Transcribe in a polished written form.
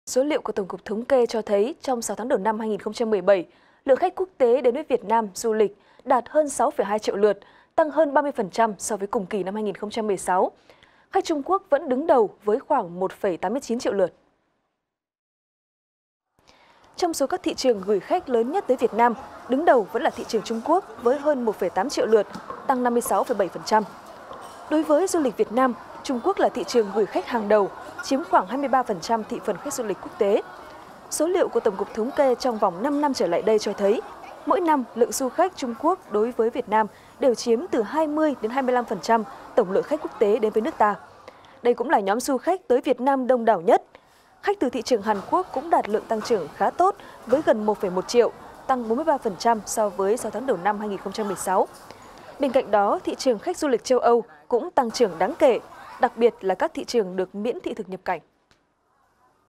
Số liệu của Tổng cục Thống kê cho thấy trong 6 tháng đầu năm 2017, lượng khách quốc tế đến với Việt Nam du lịch đạt hơn 6,2 triệu lượt, tăng hơn 30% so với cùng kỳ năm 2016. Khách Trung Quốc vẫn đứng đầu với khoảng 1,89 triệu lượt. Trong số các thị trường gửi khách lớn nhất tới Việt Nam, đứng đầu vẫn là thị trường Trung Quốc với hơn 1,8 triệu lượt, tăng 56,7%. Đối với du lịch Việt Nam, Trung Quốc là thị trường gửi khách hàng đầu, chiếm khoảng 23% thị phần khách du lịch quốc tế. Số liệu của Tổng cục Thống kê trong vòng 5 năm trở lại đây cho thấy, mỗi năm lượng du khách Trung Quốc đối với Việt Nam đều chiếm từ 20 đến 25% tổng lượng khách quốc tế đến với nước ta. Đây cũng là nhóm du khách tới Việt Nam đông đảo nhất. Khách từ thị trường Hàn Quốc cũng đạt lượng tăng trưởng khá tốt với gần 1,1 triệu, tăng 43% so với 6 tháng đầu năm 2016. Bên cạnh đó, thị trường khách du lịch châu Âu cũng tăng trưởng đáng kể, đặc biệt là các thị trường được miễn thị thực nhập cảnh.